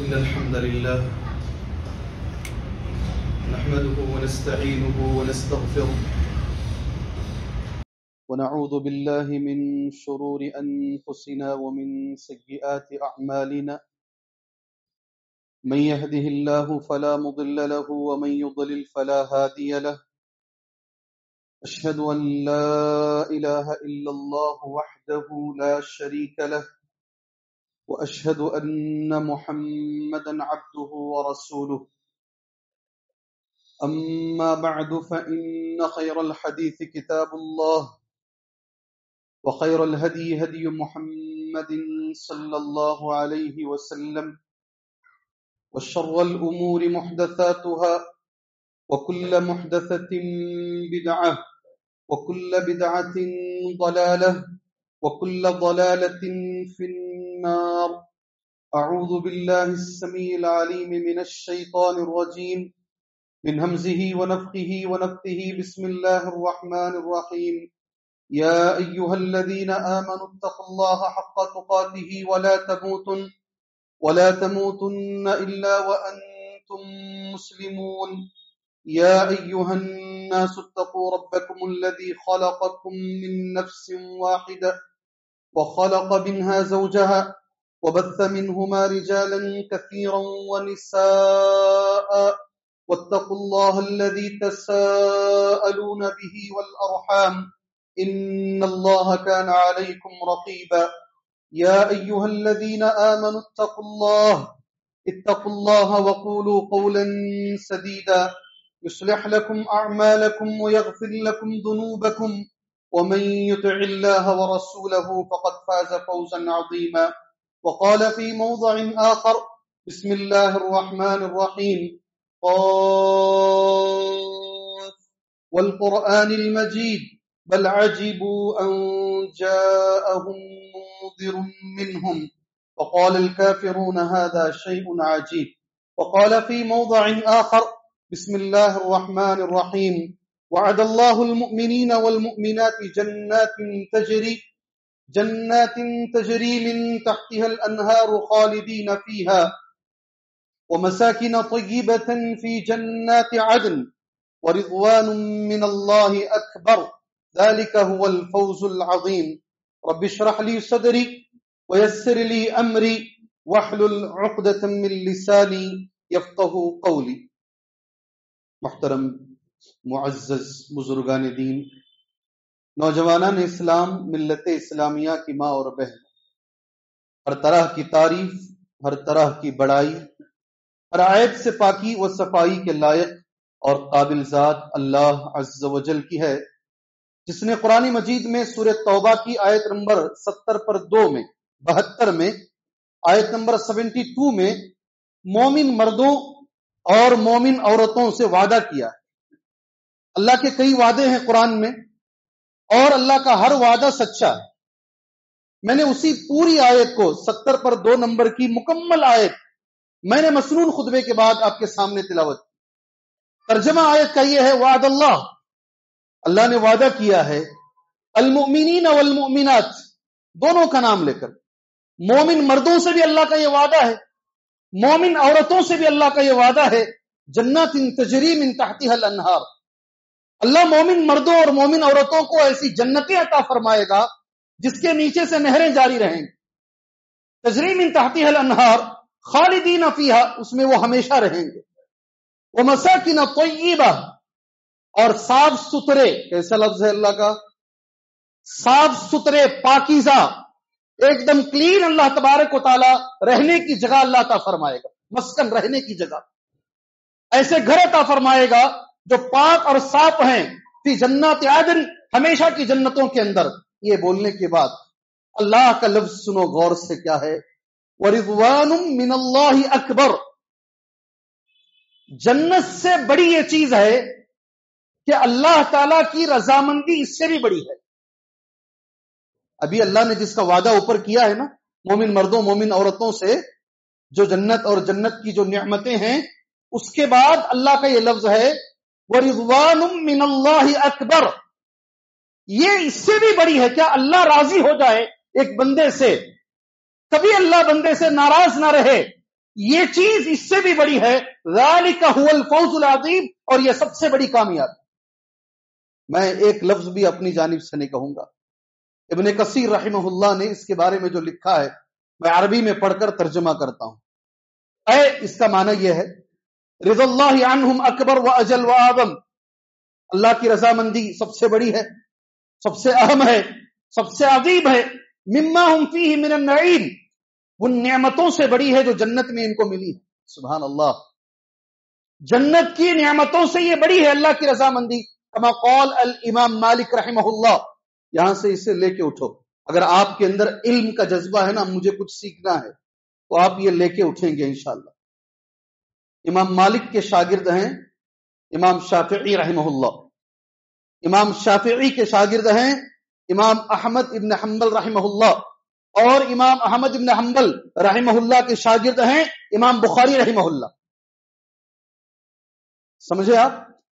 إن الحمد لله نحمده ونستعينه ونستغفره ونعوذ بالله من شرور أنفسنا ومن سيئات أعمالنا من يهده الله فلا مضل له ومن يضلل فلا هادي له أشهد أن لا إله إلا الله وحده لا شريك له وأشهد أن محمدا عبده ورسوله أما بعد فإن خير الحديث كتاب الله وخير الهدي هدي محمد صلى الله عليه وسلم وشر الأمور محدثاتها وكل محدثة بدعة وكل بدعة ضلالة وكل ضلالة في النار. أعوذ بالله السميع العليم من الشيطان الرجيم من همزه ونفخه ونفثه. بسم الله الرحمن الرحيم. يا أيها الذين آمنوا اتقوا الله حق تقاته ولا تموتن إلا وأنتم مسلمون. يا أيها الناس اتقوا ربكم الذي خلقكم من نفس واحدة وخلق منها زوجها وبث منهما رجالا كثيرا ونساء واتقوا الله الذي تساءلون به والأرحام إن الله كان عليكم رقيبا. يا أيها الذين آمنوا اتقوا الله وقولوا قولا سديدا يصلح لكم أعمالكم ويغفر لكم ذنوبكم ومن يطع الله ورسوله فقد فاز فوزا عظيما. وقال في موضع آخر بسم الله الرحمن الرحيم قاف والقرآن المجيد بل عجبوا أن جاءهم منذر منهم وقال الكافرون هذا شيء عجيب. وقال في موضع آخر بسم الله الرحمن الرحيم وعد الله المؤمنين والمؤمنات جنات تجري من تحتها الأنهار خالدين فيها ومساكن طيبة في جنات عدن ورضوان من الله أكبر ذلك هو الفوز العظيم. رب اشرح لي صدري ويسر لي أمري واحلل عقدة من لساني يفقه قولي. محترم معزز بزرگان دین، نوجوانان اسلام، ملت اسلامیہ کی ماں اور بہن، ہر طرح کی تعریف، ہر طرح کی بڑائی، ہر عیب سے پاکی و صفائی کے لائق اور قابل ذات اللہ عز و جل کی ہے، جس نے قرآن مجید میں سورہ توبہ کی آیت نمبر 72 میں آیت نمبر 72 میں مومن مردوں اور مومن عورتوں سے وعدہ کیا ہے۔ اللہ کے کئی وعدے ہیں قرآن میں اور اللہ کا ہر وعدہ سچا ہے۔ میں نے اسی پوری آیت کو 70 نمبر کی مکمل آیت میں نے مسنون خطبے کے بعد آپ کے سامنے تلاوت کی۔ ترجمہ آیت کا یہ ہے وعد اللہ نے وعدہ کیا ہے المؤمنین والمؤمنات، دونوں کا نام لے کر، مومن مردوں سے بھی اللہ کا یہ وعدہ ہے، مومن عورتوں سے بھی اللہ کا یہ وعدہ ہے، جنات تجری من تحتها الانہار، اللہ مومن مردوں اور مومن عورتوں کو ایسی جنتیں عطا فرمائے گا جس کے نیچے سے نہریں جاری رہیں گی، تجری من تحتها الانہار خالدین فیہا، اس میں وہ ہمیشہ رہیں گے، ومساکن طیبہ، اور صاف ستھرے، کیسا لفظ ہے اللہ کا، صاف ستھرے پاکیزہ، ایک دم کلین اللہ تبارک و تعالی رہنے کی جگہ اللہ عطا فرمائے گا، مسکن رہنے کی جگہ، ایسے گھر عطا فرمائے گا جو پاک اور صاف ہیں، فی جنات عدن، ہمیشہ کی جنتوں کے اندر۔ یہ بولنے کے بعد اللہ کا لفظ سنو غور سے کیا ہے، وَرِضْوَانٌ مِّنَ اللَّهِ أَكْبَرُ، جنت سے بڑی یہ چیز ہے کہ اللہ تعالی کی رضامندی اس سے بھی بڑی ہے۔ ابھی اللہ نے جس کا وعدہ اوپر کیا ہے نا مومن مردوں مومن عورتوں سے، جو جنت اور جنت کی جو نعمتیں ہیں، اس کے بعد اللہ کا یہ لفظ ہے وَرِضْوَانٌ مِّنَ اللَّهِ أَكْبَرُ، یہ اس سے بھی بڑی ہے۔ کیا اللہ راضی ہو جائے ایک بندے سے، کبھی اللہ بندے سے ناراض نہ رہے، یہ چیز اس سے بھی بڑی ہے. ذالک هو الفوز العظیم، اور یہ سب سے بڑی کامیابی. میں ایک لفظ بھی اپنی جانب سے نہیں کہوں گا. ابن کثیر رحمہ اللہ نے اس کے بارے میں جو لکھا ہے میں عربی میں پڑھ کر ترجمہ کرتا ہوں. اس کا معنی یہ ہے رضا اللہ عنہم اکبر و اجل و اعظم، اللہ کی رضامندی سب سے بڑی ہے، سب سے اہم ہے، سب سے عظیم ہے. مما ہم فیہ من النعیم، ان نعمتوں سے بڑی ہے جو جنت میں ان کو ملی ہے. سبحان اللہ، جنت کی نعمتوں سے یہ بڑی ہے اللہ کی رضامندی. کما قال الامام مالک رحمہ اللہ. یہاں سے اسے لے کے اٹھو. اگر آپ کے اندر علم کا جذبہ ہے نا، مجھے کچھ سیکھنا ہے، تو آپ یہ لے کے اٹھیں گے انشاءاللہ. امام مالک کے شاگرد ہیں امام شافعی رحمہ اللہ. امام شافعی کے شاگرد ہیں امام احمد ابن حنبل رحمہ اللہ، اور امام احمد ابن حنبل رحمہ اللہ کے شاگرد ہیں امام بخاری رحمہ اللہ. سمجھے آپ؟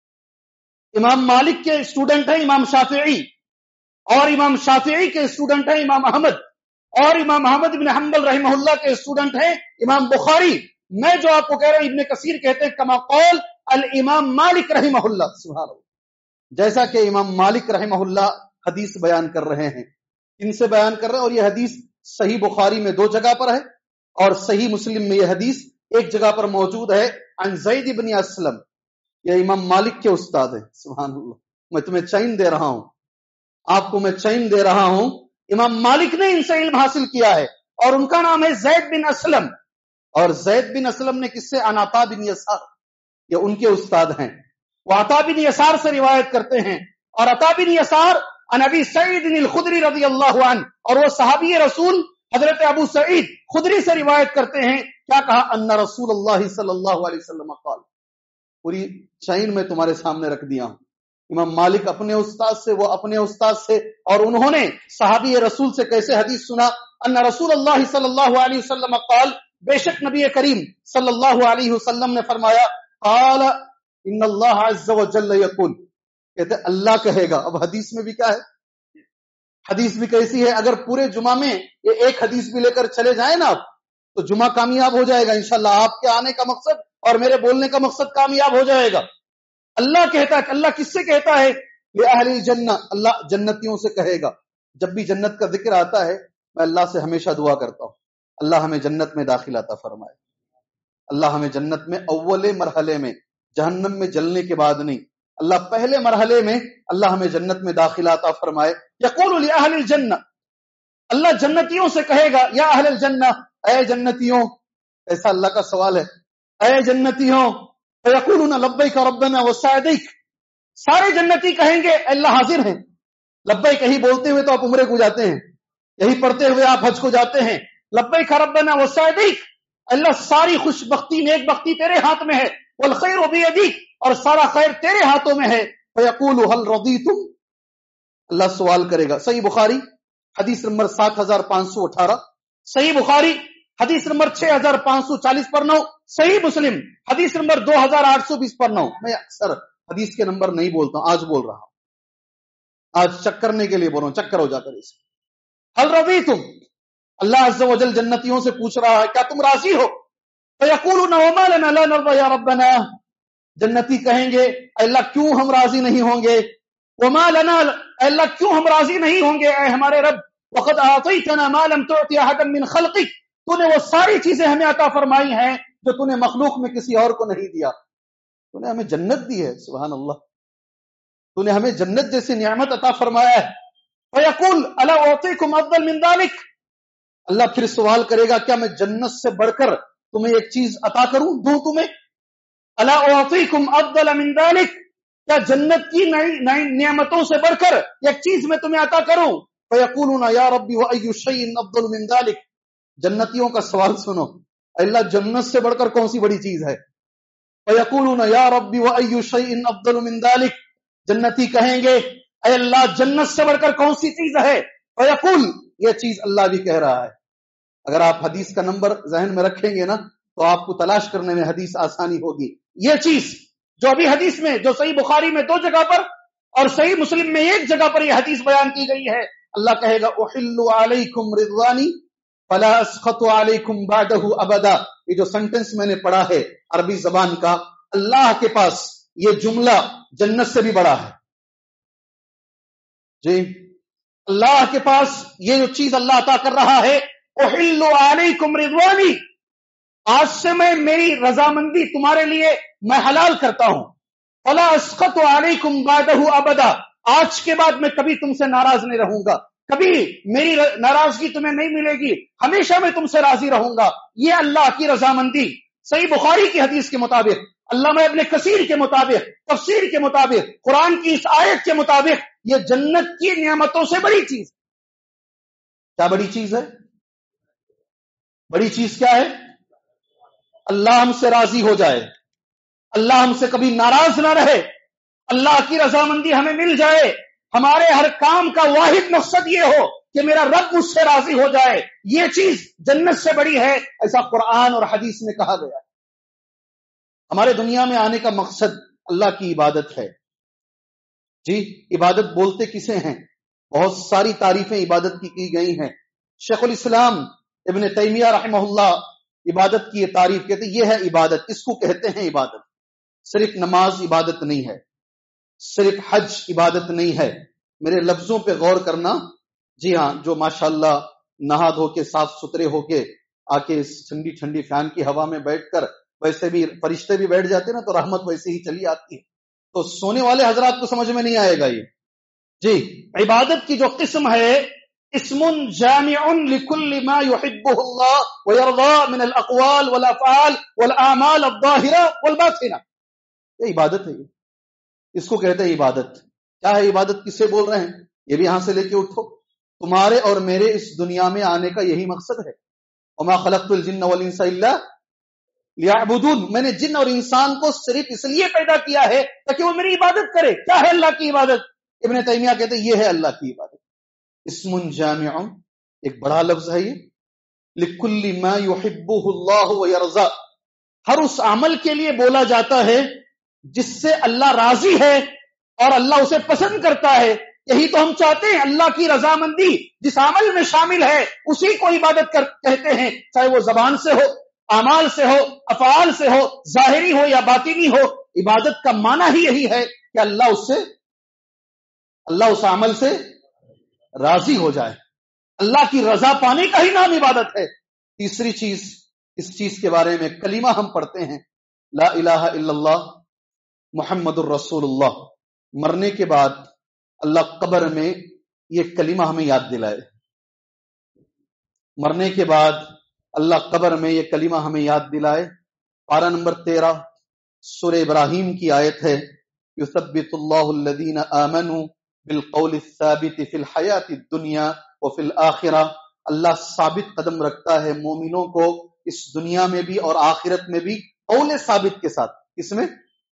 امام مالک کے اسٹوڈنٹ ہیں امام شافعی، اور امام شافعی کے اسٹوڈنٹ ہیں امام احمد، اور امام احمد ابن حنبل رحمہ اللہ کے اسٹوڈنٹ ہیں امام بخاری. میں جو آپ کو کہہ رہا ہوں ابن کثیر کہتے ہیں کما قول الامام مالک رحمہ اللہ. سبحان اللہ، جیسا کہ امام مالک رحمہ اللہ حدیث بیان کر رہے ہیں. ان سے بیان کر رہے ہیں، اور یہ حدیث صحیح بخاری میں 2 جگہ پر ہے، اور صحیح مسلم میں یہ حدیث ایک جگہ پر موجود ہے. عن زید بن اسلم، یہ امام مالک کے استاد ہیں. سبحان اللہ، میں تمہیں چین دے رہا ہوں، آپ کو میں چین دے رہا ہوں. امام مالک نے ان سے علم حاصل کیا ہے، اور ان کا نام ہے زید بن اسلم. اور زید بن اسلم نے کس سے؟ عن عطا بن یسار، یہ ان کے استاد ہیں. وہ عطا بن یسار سے روایت کرتے ہیں، اور عطا بن یسار عن ابی سعید الخدری رضی اللہ عنہ، اور وہ صحابی رسول حضرت ابو سعید خدری سے روایت کرتے ہیں. کیا کہا؟ ان رسول اللہ صلی اللہ علیہ وسلم قال. پوری چین میں تمہارے سامنے رکھ دیا ہوں. امام مالک اپنے استاد سے، وہ اپنے استاد سے، اور انہوں نے صحابی رسول سے کیسے حدیث سنا. ان رسول اللہ صلی اللہ علیہ وسلم قال، بے شک نبی کریم صلی اللہ علیہ وسلم نے فرمایا. قال ان اللہ عز وجل یقول، کہتے اللہ کہے گا. اب حدیث میں بھی کیا ہے؟ حدیث بھی کیسی ہے؟ اگر پورے جمعہ میں یہ ایک حدیث بھی لے کر چلے جائیں نا آپ، تو جمعہ کامیاب ہو جائے گا انشاءاللہ. آپ کے آنے کا مقصد اور میرے بولنے کا مقصد کامیاب ہو جائے گا. اللہ کہتا ہے. اللہ کس سے کہتا ہے؟ لأہل الجنہ، اللہ جنتیوں سے کہے گا. جب بھی جنت کا ذکر آتا ہے میں اللہ سے ہمیشہ دعا کرتا ہوں، اللہ ہمیں جنت میں داخل عطا فرمائے. اللہ ہمیں جنت میں اول مرحلے میں، جہنم میں جلنے کے بعد نہیں، اللہ پہلے مرحلے میں اللہ ہمیں جنت میں داخل عطا فرمائے. یقول لأہل الجنہ، اللہ جنتیوں سے کہے گا یا اہل الجنہ، اے جنتیوں. ایسا اللہ کا سوال ہے، اے جنتیوں. فیقولون لبیک ربنا وسعدیک، سارے جنتی کہیں گے اللہ حاضر ہیں. لبیک یہی بولتے ہوئے تو آپ عمرے کو جاتے ہیں، یہی پڑھتے ہوئے آپ حج کو جاتے ہیں. لبیک ربنا وسعدیک، اللہ ساری خوش بختی نیک بختی تیرے ہاتھ میں ہے. والخیر بیدیک، اور سارا خیر تیرے ہاتھوں میں ہے. فیقول هل رضیتم، اللہ سوال کرے گا. صحیح بخاری حدیث نمبر 7518، صحیح بخاری حدیث نمبر 6540 پر 9، صحیح مسلم حدیث نمبر 2820 پر 9. میں اکثر حدیث کے نمبر نہیں بولتا ہوں، آج بول رہا ہوں، آج چک کرنے کے لیے بول رہا ہوں، چکر ہو جاتا ہے. هل رضیتم، اللہ عز و جل جنتیوں سے پوچھ رہا ہے کیا تم راضی ہو؟ فیقولون وما لنا لا نرضى یا ربنا، جنتی کہیں گے اللہ کیوں ہم راضی نہیں ہوں گے. وما لنا، اللہ کیوں ہم راضی نہیں ہوں گے اے ہمارے رب. وقد اعطیتنا ما لم تعط احدا من خلقک، تو نے وہ ساری چیزیں ہمیں عطا فرمائی ہیں جو تو نے مخلوق میں کسی اور کو نہیں دیا. تو نے ہمیں جنت دی ہے. سبحان اللہ، تو نے ہمیں جنت جیسی نعمت عطا فرمایا ہے. فیقول الا اعطیکم افضل من ذلک، اللہ پھر سوال کرے گا کیا میں جنت سے بڑھ کر تمہیں ایک چیز عطا کروں، دوں تمہیں. الا اعطیکم افضل من ذلک، کیا جنت کی نئی نعمتوں سے بڑھ کر ایک چیز میں تمہیں عطا کروں. فیقولون یا ربی وای شیء افضل من ذلک، جنتیوں کا سوال سنو، اللہ جنت سے بڑھ کر کون سی بڑی چیز ہے. فیقولون یا ربی وای شیء افضل من ذلک، جنتی کہیں گے اے اللہ جنت سے بڑھ کر کون سی چیز ہے. فیقول، یہ چیز اللہ بھی کہہ رہا ہے. اگر آپ حدیث کا نمبر ذہن میں رکھیں گے نا تو آپ کو تلاش کرنے میں حدیث آسانی ہوگی. یہ چیز جو ابھی حدیث میں، جو صحیح بخاری میں 2 جگہ پر اور صحیح مسلم میں 1 جگہ پر یہ حدیث بیان کی گئی ہے، اللہ کہے گا احل علیکم رضوانی فلا اسخط علیکم بعدہ ابدا، یہ جو سنٹنس میں نے پڑھا ہے عربی زبان کا، اللہ کے پاس یہ جملہ جنت سے بھی بڑا ہے جی۔ اللہ کے پاس یہ جو چیز اللہ عطا کر رہا ہے، احل علیکم رضوانی، آج سے میں میری رضامندی تمہارے لیے میں حلال کرتا ہوں، فلا اسخط علیکم بعدہ ابدا، آج کے بعد میں کبھی تم سے ناراض نہیں رہوں گا، کبھی میری ناراضگی تمہیں نہیں ملے گی، ہمیشہ میں تم سے راضی رہوں گا۔ یہ اللہ کی رضامندی صحیح بخاری کی حدیث کے مطابق، علامہ ابن کثیر کے مطابق، تفسیر کے مطابق، قرآن کی اس آیت کے مطابق، یہ جنت کی نعمتوں سے بڑی چیز۔ کیا بڑی چیز ہے؟ بڑی چیز کیا ہے؟ اللہ ہم سے راضی ہو جائے، اللہ ہم سے کبھی ناراض نہ رہے، اللہ کی رضامندی ہمیں مل جائے، ہمارے ہر کام کا واحد مقصد یہ ہو کہ میرا رب مجھ سے راضی ہو جائے، یہ چیز جنت سے بڑی ہے، ایسا قرآن اور حدیث میں کہا گیا ہے۔ ہمارے دنیا میں آنے کا مقصد اللہ کی عبادت ہے جی۔ عبادت بولتے کسے ہیں؟ بہت ساری تعریفیں عبادت کی گئی ہیں۔ شیخ الاسلام ابن تیمیہ رحمہ اللہ عبادت کی یہ تعریف کہتے ہیں، یہ ہے عبادت، اس کو کہتے ہیں عبادت۔ صرف نماز عبادت نہیں ہے، صرف حج عبادت نہیں ہے، میرے لفظوں پہ غور کرنا۔ جی ہاں، جو ماشاءاللہ نہا دھو کے صاف ستھرے ہو کے آ کے اس ٹھنڈی ٹھنڈی فین کی ہوا میں بیٹھ کر، ویسے بھی فرشتے بھی بیٹھ جاتے نا تو رحمت ویسے ہی چلی آتی ہے، تو سونے والے حضرات کو سمجھ میں نہیں آئے گا یہ جی۔ عبادت کی جو قسم ہے، اسم جامع لكل ما يحبه الله ويرضى من الاقوال والافعال والاعمال الظاهره والباطنه، یہ عبادت ہے، اس کو کہتے ہیں عبادت۔ کیا ہے عبادت؟ کس سے بول رہے ہیں؟ یہ بھی یہاں سے لے کے اٹھو، تمہارے اور میرے اس دنیا میں آنے کا یہی مقصد ہے۔ وما خلقت الجن والانس الا لیعبدون، میں نے جن اور انسان کو صرف اس لیے پیدا کیا ہے تاکہ وہ میری عبادت کرے۔ کیا ہے اللہ کی عبادت؟ ابن تیمیہ کہتے ہیں یہ ہے اللہ کی عبادت۔ اسم جامع، ایک بڑا لفظ ہے یہ، لکل ما یحبہ اللہ ویرضا، ہر اس عمل کے لیے بولا جاتا ہے جس سے اللہ راضی ہے اور اللہ اسے پسند کرتا ہے۔ یہی تو ہم چاہتے ہیں، اللہ کی رضامندی جس عمل میں شامل ہے اسی کو عبادت کہتے ہیں، چاہے وہ زبان سے ہو، اعمال سے ہو، افعال سے ہو، ظاہری ہو یا باطنی ہو۔ عبادت کا معنی ہی یہی ہے کہ اللہ اس عمل سے راضی ہو جائے، اللہ کی رضا پانے کا ہی نام عبادت ہے۔ تیسری چیز، اس چیز کے بارے میں کلمہ ہم پڑھتے ہیں، لا الہ الا اللہ محمد الرسول اللہ۔ مرنے کے بعد اللہ قبر میں یہ کلمہ ہمیں یاد دلائے، مرنے کے بعد اللہ قبر میں یہ کلمہ ہمیں یاد دلائے۔ پارہ نمبر 13 سورہ ابراہیم کی آیت ہے، یثبت اللہ الذین آمنوا بالقول الثابت فی الحیات الدنیا وفی الآخرہ، اللہ ثابت قدم رکھتا ہے مومنوں کو اس دنیا میں بھی اور آخرت میں بھی، قول ثابت کے ساتھ۔ اس میں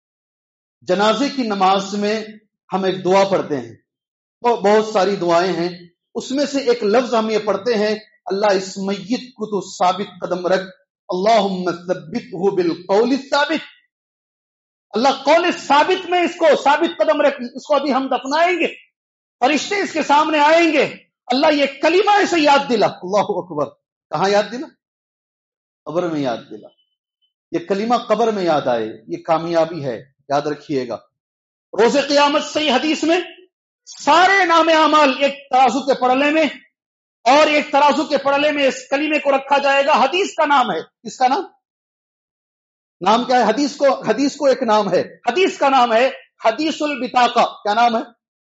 جنازے کی نماز میں ہم ایک دعا پڑھتے ہیں، بہت ساری دعائیں ہیں، اس میں سے ایک لفظ ہم یہ پڑھتے ہیں، اللہ اس میت کو تو ثابت قدم رکھ، اللہم ثبتہ بالقول الثابت، اللہ قول ثابت میں اس کو ثابت قدم رکھ۔ اس کو ابھی ہم دفنائیں گے، فرشتے اس کے سامنے آئیں گے، اللہ یہ کلمہ اسے یاد دلا، اللہ اکبر۔ کہاں یاد دلا؟ قبر میں یاد دلا۔ یہ کلمہ قبر میں یاد آئے، یہ کامیابی ہے، یاد رکھیے گا۔ روز قیامت صحیح حدیث میں سارے نام اعمال ایک ترازو کے پڑلے میں اور ایک ترازو کے پڑلے میں اس کلمے کو رکھا جائے گا۔ حدیث کا نام ہے، اس کا نام کیا ہے؟ حدیث کو ایک نام ہے، حدیث کا نام ہے حدیث البطاقہ۔ کیا نام ہے؟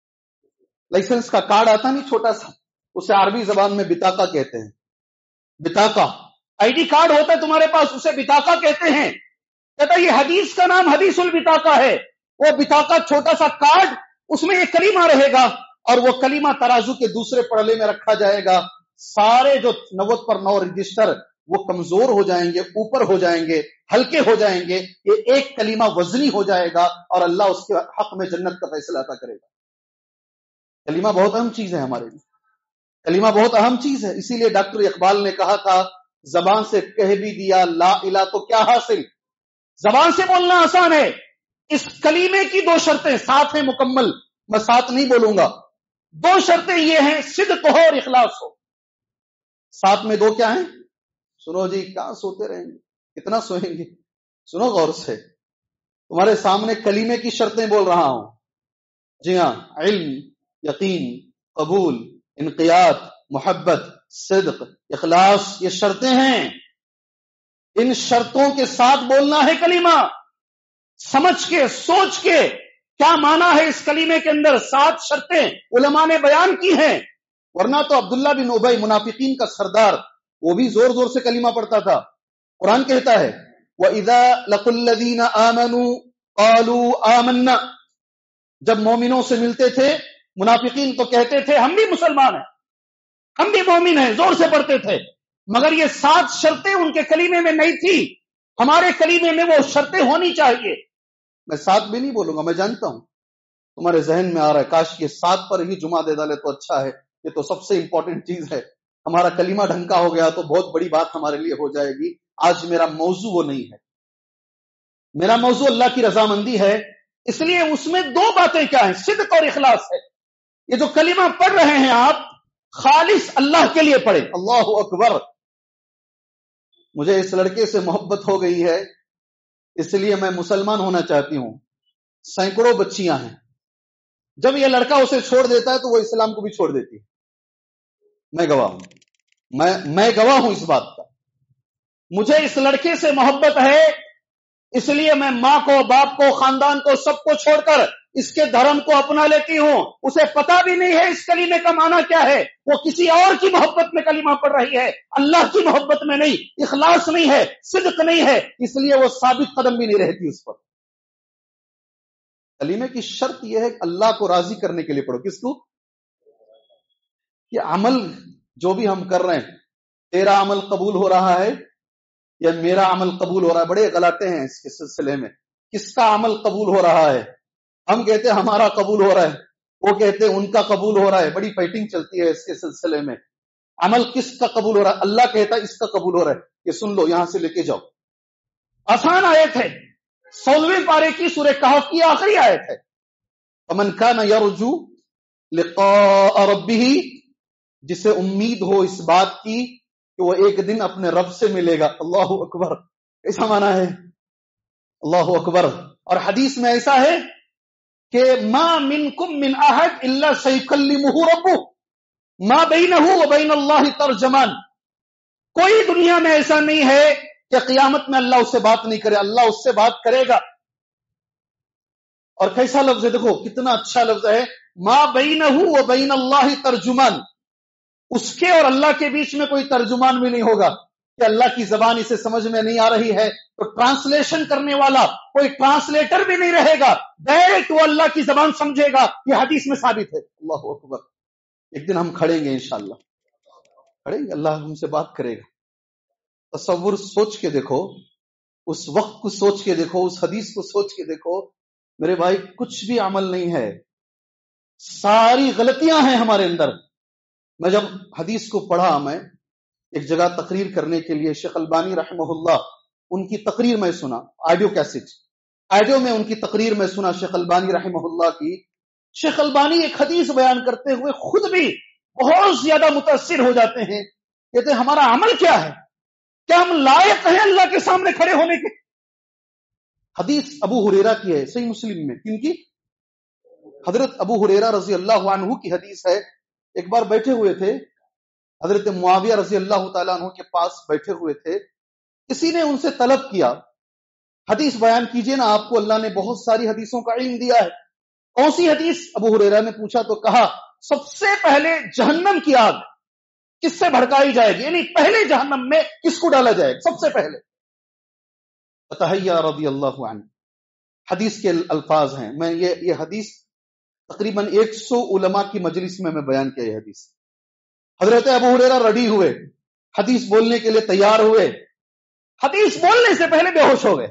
لائسنس کا کارڈ آتا نہیں چھوٹا سا، اسے عربی زبان میں بطاقہ کہتے ہیں۔ بطاقہ آئی ڈی کارڈ ہوتا ہے تمہارے پاس، اسے بطاقہ کہتے ہیں۔ کہتا ہے یہ حدیث کا نام حدیث البطاقہ ہے۔ وہ بطاقہ چھوٹا سا کارڈ، اس میں ایک کلمہ رہے گا اور وہ کلمہ ترازو کے دوسرے پڑلے میں رکھا جائے گا۔ سارے جو 90 پر 9 رجسٹر وہ کمزور ہو جائیں گے، اوپر ہو جائیں گے، ہلکے ہو جائیں گے، یہ ایک کلمہ وزنی ہو جائے گا اور اللہ اس کے حق میں جنت کا فیصلہ عطا کرے گا۔ کلمہ بہت اہم چیز ہے ہمارے لیے، کلمہ بہت اہم چیز ہے۔ اسی لیے ڈاکٹر اقبال نے کہا تھا، زبان سے کہہ بھی دیا لا الہ تو کیا حاصل۔ زبان سے بولنا آسان ہے، اس کلمے کی 2 شرطیں ساتھ ہیں مکمل، میں ساتھ نہیں بولوں گا۔ 2 شرطیں یہ ہیں، صدق ہو اور اخلاص ہو۔ ساتھ میں 2 کیا ہیں؟ سنو جی، کہاں سوتے رہیں گے، کتنا سوئیں گے؟ سنو غور سے، تمہارے سامنے کلمے کی شرطیں بول رہا ہوں. جی ہاں، علم، یقین، قبول، انقیاد، محبت، صدق، اخلاص، یہ شرطیں ہیں. ان شرطوں کے ساتھ بولنا ہے کلمہ، سمجھ کے سوچ کے کیا معنی ہے اس کلمے کے اندر. 7 شرطیں علماء نے بیان کی ہیں، ورنہ تو عبداللہ بن ابی منافقین کا سردار وہ بھی زور زور سے کلمہ پڑھتا تھا. قرآن کہتا ہے وَإِذَا لَقُوا الَّذِينَ آمَنُوا قَالُوا آمَنَّا، جب مومنوں سے ملتے تھے منافقین تو کہتے تھے ہم بھی مسلمان ہیں، ہم بھی مومن ہیں، زور سے پڑھتے تھے. مگر یہ 7 شرطیں ان کے کلمے میں نہیں تھی. ہمارے کلمے میں وہ شرطیں ہونی چاہیے. میں 7 بھی نہیں بولوں گا، میں جانتا ہوں تمہارے ذہن میں آ رہا ہے کاش یہ 7 پر ہی جمعہ دے ڈالے تو اچھا ہے، یہ تو سب سے امپورٹنٹ چیز ہے. ہمارا کلمہ ڈھنگ کا ہو گیا تو بہت بڑی بات ہمارے لیے ہو جائے گی. آج میرا موضوع وہ نہیں ہے، میرا موضوع اللہ کی رضامندی ہے. اس لیے اس میں 2 باتیں کیا ہیں؟ صدق اور اخلاص ہے. یہ جو کلمہ پڑھ رہے ہیں آپ خالص اللہ کے لیے پڑھیں. اللہ اکبر. مجھے اس لڑکے سے محبت ہو گئی ہے، اس لیے میں مسلمان ہونا چاہتی ہوں. سینکڑوں بچیاں ہیں، جب یہ لڑکا اسے چھوڑ دیتا ہے تو وہ اسلام کو بھی چھوڑ دیتی ہے. میں گواہ ہوں، میں گواہ ہوں اس بات کا. مجھے اس لڑکے سے محبت ہے، اس لیے میں ماں کو، باپ کو، خاندان کو، سب کو چھوڑ کر اس کے دھرم کو اپنا لیتی ہوں. اسے پتا بھی نہیں ہے اس کلمے کا معنی کیا ہے. وہ کسی اور کی محبت میں کلمہ پڑھ رہی ہے، اللہ کی محبت میں نہیں. اخلاص نہیں ہے، صدق نہیں ہے، اس لیے وہ ثابت قدم بھی نہیں رہتی اس پر. کلمے کی شرط یہ ہے کہ اللہ کو راضی کرنے کے لیے پڑھو. کس کو؟ یہ عمل جو بھی ہم کر رہے ہیں، تیرا عمل قبول ہو رہا ہے یا میرا عمل قبول ہو رہا ہے؟ بڑے غلطے ہیں اس کے سلسلے میں. کس کا عمل قبول ہو رہا ہے؟ ہم کہتے ہیں ہمارا قبول ہو رہا ہے، وہ کہتے ہیں ان کا قبول ہو رہا ہے. بڑی فائٹنگ چلتی ہے اس کے سلسلے میں. عمل کس کا قبول ہو رہا ہے؟ اللہ کہتا ہے اس کا قبول ہو رہا ہے. یہ سن لو، یہاں سے لے کے جاؤ. آسان آیت ہے، 16ویں پارے کی سورہ کہف کی آخری آیت ہے. فمن کان یرجو لقاء ربہ، جسے امید ہو اس بات کی کہ وہ ایک دن اپنے رب سے ملے گا. اللہ اکبر. ایسا مانا ہے، اللہ اکبر. اور حدیث میں ایسا ہے کہ ما منکم من احد الا سیکلمہ ربہ ما بینہ وبین اللہ ترجمان. کوئی دنیا میں ایسا نہیں ہے کہ قیامت میں اللہ اس سے بات نہیں کرے، اللہ اس سے بات کرے گا. اور کیسا لفظ ہے، دیکھو کتنا اچھا لفظ ہے، ما بینہ وبین اللہ ترجمان. اس کے اور اللہ کے بیچ میں کوئی ترجمان بھی نہیں ہوگا کہ اللہ کی زبان اسے سمجھ میں نہیں آ رہی ہے تو ٹرانسلیشن کرنے والا کوئی ٹرانسلیٹر بھی نہیں رہے گا، ڈائریکٹ وہ اللہ کی زبان سمجھے گا. یہ حدیث میں ثابت ہے. اللہ اکبر. ایک دن ہم کھڑیں گے انشاءاللہ، کھڑیں گے، اللہ ہم سے بات کرے گا. تصور سوچ کے دیکھو، اس وقت کو سوچ کے دیکھو، اس حدیث کو سوچ کے دیکھو. میرے بھائی کچھ بھی عمل نہیں ہے، ساری غلطیاں ہیں ہمارے اندر. میں جب حدیث کو پڑھا، میں ایک جگہ تقریر کرنے کے لیے شیخ البانی رحمہ اللہ، ان کی تقریر میں سنا، آڈیو کیسٹ، آڈیو میں ان کی تقریر میں سنا شیخ البانی رحمہ اللہ کی. شیخ البانی ایک حدیث بیان کرتے ہوئے خود بھی بہت زیادہ متاثر ہو جاتے ہیں. کہتے ہیں ہمارا عمل کیا ہے، کیا ہم لائق ہیں اللہ کے سامنے کھڑے ہونے کے؟ حدیث ابو ہریرہ کی ہے، صحیح مسلم میں. کن کی؟ حضرت ابو ہریرہ رضی اللہ عنہ کی حدیث ہے. ایک بار بیٹھے ہوئے تھے، حضرت معاویہ رضی اللہ تعالیٰ عنہ کے پاس بیٹھے ہوئے تھے. کسی نے ان سے طلب کیا حدیث بیان کیجئے نا، آپ کو اللہ نے بہت ساری حدیثوں کا علم دیا ہے، کون سی حدیث؟ ابو ہریرہ نے پوچھا تو کہا سب سے پہلے جہنم کی آگ کس سے بھڑکائی جائے گی، یعنی پہلے جہنم میں کس کو ڈالا جائے گا سب سے پہلے؟ فتحیہ رضی اللہ عنہ. حدیث کے الفاظ ہیں، میں یہ حدیث تقریباً 100 علماء کی مجلس میں بیان کیا. یہ حدیث حضرت ابو ہریرہ ریڈی ہوئے، حدیث بولنے کے لیے تیار ہوئے، حدیث بولنے سے پہلے بے ہوش ہو گئے.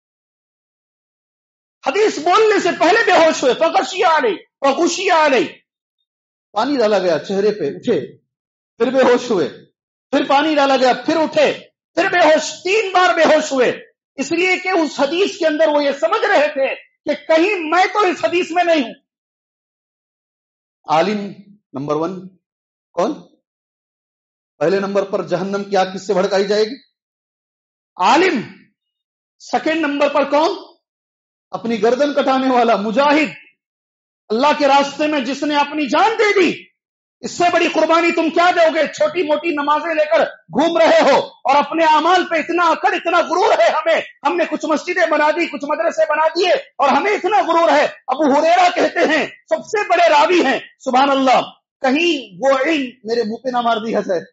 حدیث بولنے سے پہلے بے ہوش ہوئے. فغشی علیہ وغشی علیہ، پانی ڈالا گیا چہرے پہ، اٹھے، پھر بے ہوش ہوئے، پھر پانی ڈالا گیا، پھر اٹھے، پھر بے ہوش، 3 بار بے ہوش ہوئے. اس لیے کہ اس حدیث کے اندر وہ یہ سمجھ رہے تھے کہ کہیں میں تو اس حدیث میں نہیں ہوں. عالم نمبر 1 کون؟ پہلے نمبر پر جہنم کی آگ کس سے بھڑکائی جائے گی؟ عالم. سیکنڈ نمبر پر کون؟ اپنی گردن کٹانے والا مجاہد، اللہ کے راستے میں جس نے اپنی جان دے دی. اس سے بڑی قربانی تم کیا دو گے؟ چھوٹی موٹی نمازیں لے کر گھوم رہے ہو اور اپنے اعمال پہ اتنا اکڑ، اتنا غرور ہے ہم نے کچھ مسجدیں بنا دی، کچھ مدرسے بنا دیے اور ہمیں اتنا غرور ہے. ابو ہریرہ کہتے ہیں، سب سے بڑے راوی ہیں، سبحان اللہ، کہیں وہ علم میرے منہ پہ نہ مار دیا جائے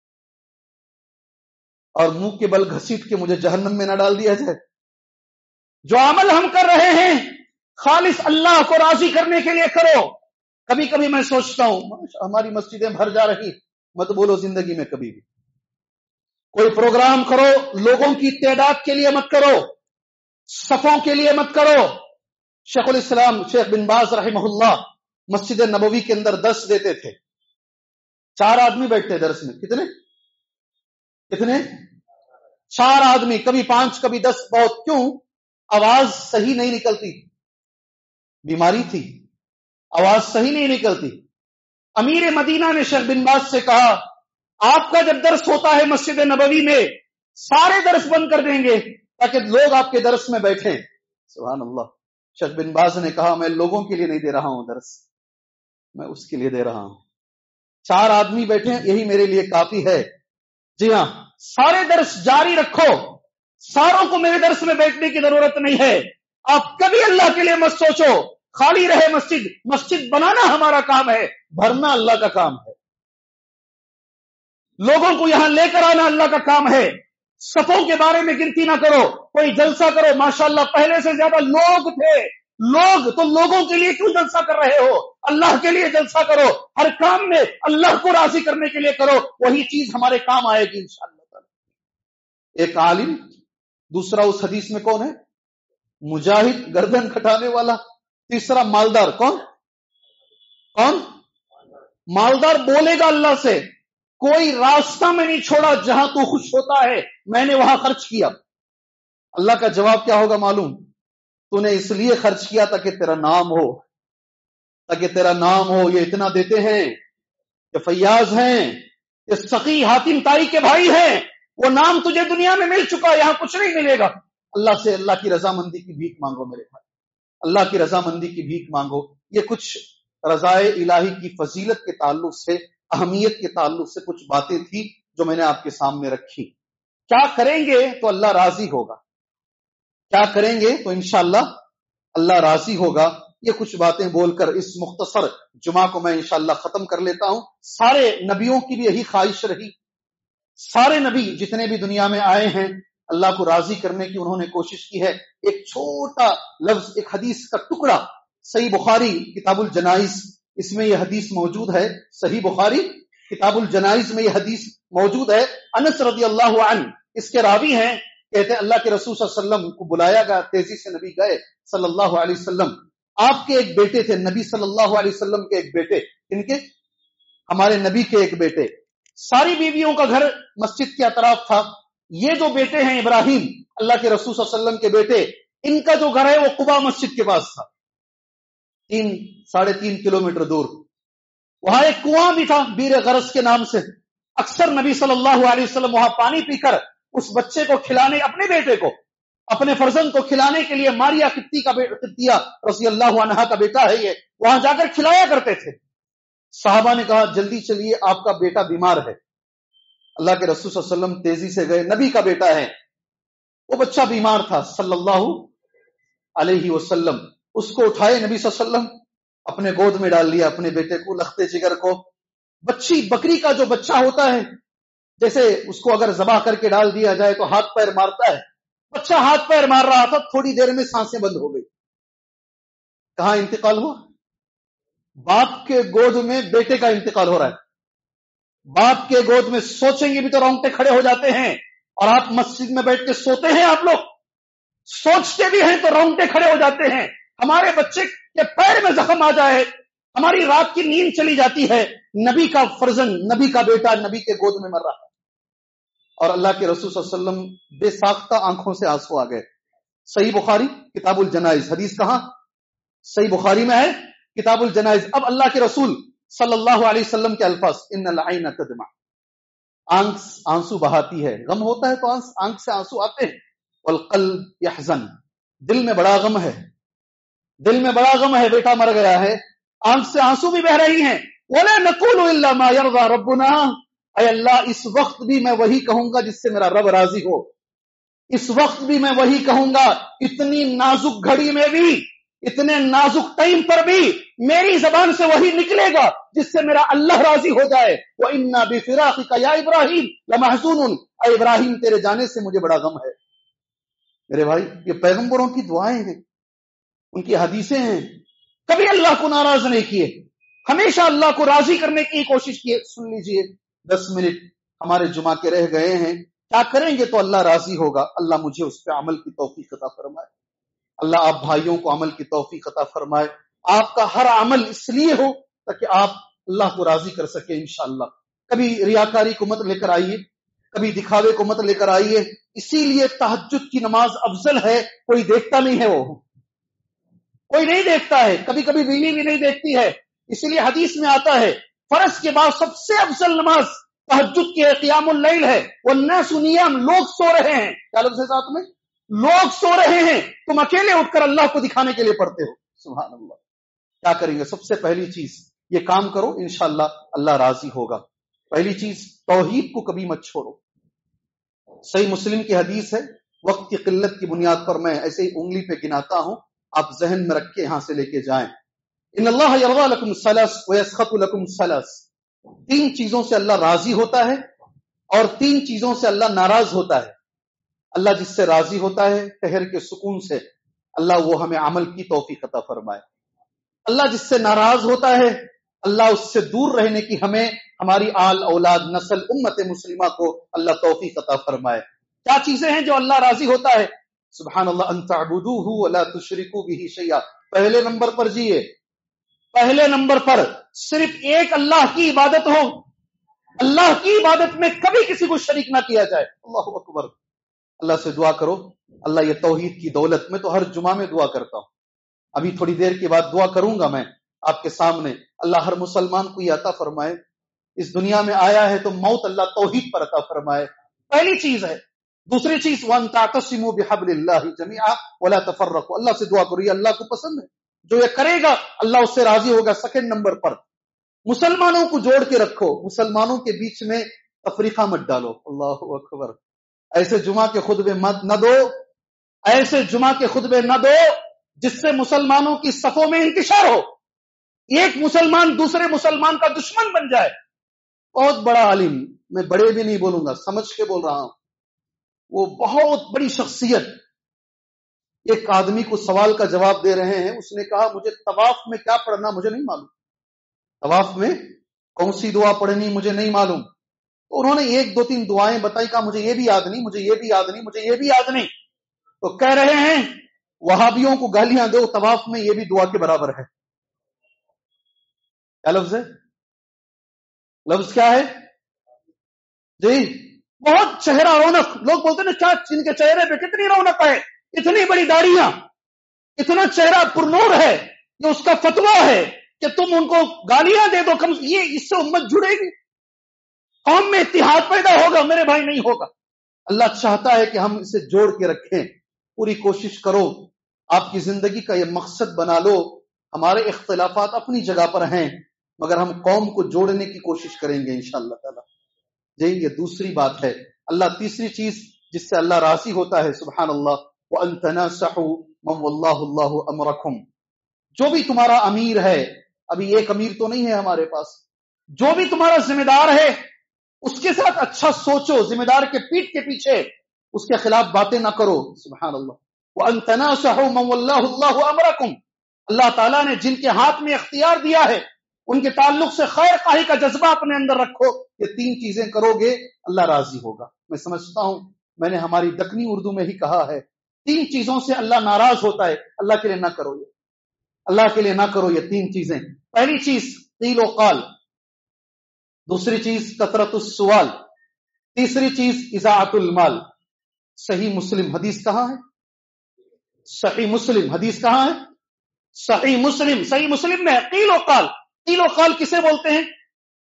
اور منہ کے بل گھسیٹ کے مجھے جہنم میں نہ ڈال دیا جائے. جو عمل ہم کر رہے ہیں خالص اللہ کو راضی کرنے کے لیے کرو. کبھی کبھی میں سوچتا ہوں ہماری مسجدیں بھر جا رہی، مت بولو زندگی میں کبھی بھی کوئی پروگرام کرو لوگوں کی تعداد کے لیے مت کرو، صفوں کے لیے مت کرو. شیخ الاسلام شیخ بن باز رحمہ اللہ مسجد نبوی کے اندر درس دیتے تھے، 4 آدمی بیٹھتے درس میں. کتنے 4 آدمی، کبھی 5 کبھی 10. بہت کیوں؟ آواز صحیح نہیں نکلتی، بیماری تھی، آواز صحیح نہیں نکلتی. امیر مدینہ نے شیخ بن باز سے کہا آپ کا جب درس ہوتا ہے مسجد نبوی میں سارے درس بند کر دیں گے تاکہ لوگ آپ کے درس میں بیٹھیں. سبحان اللہ. شیخ بن باز نے کہا میں لوگوں کے لیے نہیں دے رہا ہوں درس، میں اس کے لیے دے رہا ہوں. 4 آدمی بیٹھیں یہی میرے لیے کافی ہے. جی ہاں، سارے درس جاری رکھو، ساروں کو میرے درس میں بیٹھنے کی ضرورت نہیں ہے. آپ کبھی اللہ کے لیے مت سوچو خالی رہے مسجد. مسجد بنانا ہمارا کام ہے، بھرنا اللہ کا کام ہے. لوگوں کو یہاں لے کر آنا اللہ کا کام ہے. صفوں کے بارے میں گنتی نہ کرو، کوئی جلسہ کرو، ماشاءاللہ پہلے سے زیادہ لوگ تھے. لوگ تو لوگوں کے لیے کیوں جلسہ کر رہے ہو؟ اللہ کے لیے جلسہ کرو. ہر کام میں اللہ کو راضی کرنے کے لیے کرو، وہی چیز ہمارے کام آئے گی انشاءاللہ تعالی. ایک عالم، دوسرا اس حدیث میں کون ہے؟ مجاہد گردن کھٹانے والا. تیسرا مالدار. کون؟ مالدار بولے گا اللہ سے کوئی راستہ میں نہیں چھوڑا جہاں تو خوش ہوتا ہے میں نے وہاں خرچ کیا. اللہ کا جواب کیا ہوگا معلوم؟ تو نے اس لیے خرچ کیا تاکہ تیرا نام ہو، تاکہ تیرا نام ہو. یہ اتنا دیتے ہیں، یہ فیاض ہیں، یہ سقی حاتم تائی کے بھائی ہیں. وہ نام تجھے دنیا میں مل چکا، یہاں کچھ نہیں ملے گا. اللہ سے اللہ کی رضامندی کی بھیک مانگو میرے بھائی، اللہ کی رضامندی کی بھیک مانگو. یہ کچھ رضائے الہی کی فضیلت کے تعلق سے، اہمیت کے تعلق سے کچھ باتیں تھی جو میں نے آپ کے سامنے رکھی. کیا کریں گے تو اللہ راضی ہوگا، کیا کریں گے تو انشاءاللہ اللہ راضی ہوگا. یہ کچھ باتیں بول کر اس مختصر جمعہ کو میں انشاءاللہ ختم کر لیتا ہوں. سارے نبیوں کی بھی یہی خواہش رہی، سارے نبی جتنے بھی دنیا میں آئے ہیں اللہ کو راضی کرنے کی انہوں نے کوشش کی ہے. ایک چھوٹا لفظ، ایک حدیث کا ٹکڑا، صحیح بخاری کتاب الجنائز، اس میں یہ حدیث موجود ہے. صحیح بخاری کتاب الجنائز میں یہ حدیث موجود ہے. انس رضی اللہ عنہ اس کے راوی ہیں، کہتے ہیں اللہ کے رسول صلی اللہ علیہ وسلم کو بلایا گیا، تیزی سے نبی گئے صلی اللہ علیہ وسلم. آپ کے ایک بیٹے تھے، نبی صلی اللہ علیہ وسلم کے ایک بیٹے. ان کے؟ ہمارے نبی کے ایک بیٹے. ساری بیویوں کا گھر مسجد کے اطراف تھا. یہ جو بیٹے ہیں ابراہیم، اللہ کے رسول صلی اللہ علیہ وسلم کے بیٹے، ان کا جو گھر ہے وہ قباء مسجد کے پاس تھا، 3-3.5 کلومیٹر دور. وہاں ایک کنواں بھی تھا بیر غرض کے نام سے. اکثر نبی صلی اللہ علیہ وسلم وہاں پانی پی کر اس بچے کو کھلانے، اپنے بیٹے کو، اپنے فرزند کو کھلانے کے لیے، ماریا قبطیہ رضی اللہ عنہا کا بیٹا ہے یہ، وہاں جا کر کھلایا کرتے تھے. صحابہ نے کہا جلدی چلیے آپ کا بیٹا بیمار ہے. اللہ کے رسول صلی اللہ علیہ وسلم تیزی سے گئے، نبی کا بیٹا ہے، وہ بچہ بیمار تھا صلی اللہ علیہ وسلم. اس کو اٹھائے نبی صلی اللہ علیہ وسلم، اپنے گود میں ڈال لیا اپنے بیٹے کو، لختے جگر کو. بچی بکری کا جو بچہ ہوتا ہے جیسے اس کو اگر ذبح کر کے ڈال دیا جائے تو ہاتھ پیر مارتا ہے، بچہ ہاتھ پیر مار رہا تھا، تھوڑی دیر میں سانسیں بند ہو گئی. کہاں انتقال ہوا؟ باپ کے گود میں بیٹے کا انتقال ہو رہا ہے. باپ کے گود میں، سوچیں گے بھی تو رونگٹے کھڑے ہو جاتے ہیں. اور آپ مسجد میں بیٹھ کے سوتے ہیں، آپ لوگ سوچتے بھی ہیں تو رونگٹے کھڑے ہو جاتے ہیں. ہمارے بچے کے پیر میں زخم آ جائے، ہماری رات کی نیند چلی جاتی ہے. نبی کا فرزند، نبی کا بیٹا نبی کے گود میں مر رہا ہے. اور اللہ کے رسول صلی اللہ علیہ وسلم بے ساختہ آنکھوں سے آنسو آ گئے. صحیح بخاری کتاب الجنائز، حدیث کہاں؟ صحیح بخاری میں ہے کتاب الجنائز. اب اللہ کے رسول صلی اللہ علیہ وسلم کے الفاظ، ان العین تدمع، آنکھ آنسو بہاتی ہے، غم ہوتا ہے تو آنکھ سے آنسو آتے ہیں. والقلب یحزن، دل میں بڑا غم ہے، دل میں بڑا غم ہے، بیٹا مر گیا ہے، آنکھ سے آنسو بھی بہ رہی ہیں. وَلَا نَقُولُ إِلَّا مَا يَرْضَى رَبُّنَا، اے اللہ اس وقت بھی میں وہی کہوں گا جس سے میرا رب راضی ہو، اس وقت بھی میں وہی کہوں گا. اتنی نازک گھڑی میں بھی، اتنے نازک ٹائم پر بھی میری زبان سے وہی نکلے گا جس سے میرا اللہ راضی ہو جائے. وَإِنَّا بِفِرَاقِكَ يَا إِبْرَاهِيمُ لَمَحْزُونٌ، اے ابراہیم تیرے جانے سے مجھے بڑا غم ہے. میرے بھائی یہ پیغمبروں کی دعائیں ہیں، ان کی حدیثیں ہیں. کبھی اللہ کو ناراض نہیں کیے، ہمیشہ اللہ کو راضی کرنے کی کوشش کیے. سن لیجئے 10 منٹ ہمارے جمعہ کے رہ گئے ہیں، کیا کریں گے تو اللہ راضی ہوگا. اللہ مجھے اس پہ عمل کی توفیق عطا فرمائے. اللہ آپ بھائیوں کو عمل کی توفیق عطا فرمائے. آپ کا ہر عمل اس لیے ہو تاکہ آپ اللہ کو راضی کر سکیں انشاءاللہ. کبھی ریاکاری کو مت لے کر آئیے، کبھی دکھاوے کو مت لے کر آئیے. اسی لیے تہجد کی نماز افضل ہے. کوئی دیکھتا نہیں ہے، وہ کوئی نہیں دیکھتا ہے، کبھی کبھی بیوی بھی نہیں دیکھتی ہے. اسی لیے حدیث میں آتا ہے فرض کے بعد سب سے افضل نماز تہجد کی ہے، قیام اللیل ہے. والناس نیام، لوگ سو رہے ہیں. کیا لفظ ہے ساتھ میں؟ لوگ سو رہے ہیں، تم اکیلے اٹھ کر اللہ کو دکھانے کے لیے پڑھتے ہو. سبحان اللہ. کیا کریں گے؟ سب سے پہلی چیز یہ کام کرو، انشاءاللہ اللہ راضی ہوگا. پہلی چیز توحید کو کبھی مت چھوڑو. صحیح مسلم کی حدیث ہے، وقت کی قلت کی بنیاد پر میں ایسے ہی انگلی پہ گناتا ہوں، آپ ذہن میں رکھ کے یہاں سے لے کے جائیں. ان اللہ یرضی لکم الثلاث ویسخط لکم الثلاث. 3 چیزوں سے اللہ راضی ہوتا ہے اور 3 چیزوں سے اللہ ناراض ہوتا ہے. اللہ جس سے راضی ہوتا ہے قہر کے سکون سے، اللہ وہ ہمیں عمل کی توفیق عطا فرمائے. اللہ جس سے ناراض ہوتا ہے اللہ اس سے دور رہنے کی ہمیں، ہماری آل اولاد نسل امت مسلمہ کو اللہ توفیق عطا فرمائے. کیا چیزیں ہیں جو اللہ راضی ہوتا ہے؟ سبحان اللہ، ان تعبدوہ ولا تشرکوا بہ شیئا. پہلے نمبر پر جیے، پہلے نمبر پر صرف ایک اللہ کی عبادت ہو، اللہ کی عبادت میں کبھی کسی کو شریک نہ کیا جائے. اللہ اکبر. اللہ سے دعا کرو، اللہ یہ توحید کی دولت، میں تو ہر جمعہ میں دعا کرتا ہوں، ابھی تھوڑی دیر کے بعد دعا کروں گا میں آپ کے سامنے. اللہ ہر مسلمان کو یہ عطا فرمائے، اس دنیا میں آیا ہے تو موت اللہ توحید پر عطا فرمائے. پہلی چیز ہے. دوسری چیز وَأَن تَعْتَصِمُوا بِحَبْلِ اللَّهِ جَمِيعًا وَلَا تَفَرَّقُوا. اللہ سے دعا کرو، یہ اللہ کو پسند ہے، جو یہ کرے گا اللہ اس سے راضی ہوگا. سیکنڈ نمبر پر مسلمانوں کو جوڑ کے رکھو، مسلمانوں کے بیچ میں تفریقہ مت ڈالو. اللہ اکبر. ایسے جمعہ کے خطبے مت نہ دو، ایسے جمعہ کے خطبے نہ دو جس سے مسلمانوں کی صفوں میں انتشار ہو، ایک مسلمان دوسرے مسلمان کا دشمن بن جائے. بہت بڑا عالم، میں بڑے بھی نہیں بولوں گا، سمجھ کے بول رہا ہوں، وہ بہت بڑی شخصیت، ایک آدمی کو سوال کا جواب دے رہے ہیں. اس نے کہا مجھے طواف میں کیا پڑھنا مجھے نہیں معلوم، طواف میں کون سی دعا پڑھنی مجھے نہیں معلوم. تو انہوں نے 1-2-3 دعائیں بتائی، کہا مجھے یہ بھی یاد نہیں، مجھے یہ بھی یاد نہیں، مجھے یہ بھی یاد نہیں. تو کہہ رہے ہیں وہابیوں کو گالیاں دو، طواف میں یہ بھی دعا کے برابر ہے. کیا لفظ ہے؟ لفظ کیا ہے جی؟ بہت چہرہ رونق. لوگ بولتے ہیں نا کیا ان کے چہرے پہ کتنی رونق ہے، اتنی بڑی داڑیاں، اتنا چہرہ پرنور ہے. یہ اس کا فتویٰ ہے کہ تم ان کو گالیاں دے دو، یہ اس سے امت جڑے گی، قوم میں اتحاد پیدا ہوگا. میرے بھائی نہیں ہوگا. اللہ چاہتا ہے کہ ہم اسے جوڑ کے رکھیں. پوری کوشش کرو، آپ کی زندگی کا یہ مقصد بنا لو. ہمارے اختلافات اپنی جگہ پر ہیں مگر ہم قوم کو جوڑنے کی کوشش کریں گے انشاءاللہ تعالی. جی یہ دوسری بات ہے. اللہ تیسری چیز جس سے اللہ راضی ہوتا ہے، سبحان اللہ، وَأَن تَنَاصَحُوا مَن وَاللَّهُ اللَّهُ أَمْرَكُمْ. جو بھی تمہارا امیر ہے، ابھی ایک امیر تو نہیں ہے ہمارے پاس، جو بھی تمہارا ذمہ دار ہے اس کے ساتھ اچھا سوچو، ذمہ دار کے پیٹ کے پیچھے اس کے خلاف باتیں نہ کرو. سبحان اللہ. وَأَن تَنَاصَحُوا مَن وَاللَّهُ اللَّهُ أَمْرَكُمْ. اللہ تعالیٰ نے جن کے ہاتھ میں اختیار دیا ہے ان کے تعلق سے خیر خواہی کا جذبہ اپنے اندر رکھو. یہ 3 چیزیں کرو گے اللہ راضی ہوگا. میں سمجھتا ہوں میں نے ہماری دکنی اردو میں ہی کہا ہے، 3 چیزوں سے اللہ ناراض ہوتا ہے. اللہ کے لیے نہ کرو، یہ اللہ کے لیے نہ کرو یہ 3 چیزیں. پہلی چیز قیل و قال، دوسری چیز کثرت السوال، تیسری چیز اضاعت المال. صحیح مسلم حدیث کہاں ہے؟ صحیح مسلم حدیث کہاں ہے؟ صحیح مسلم. صحیح مسلم میں قیل و قال. قیل و قال کسے بولتے ہیں؟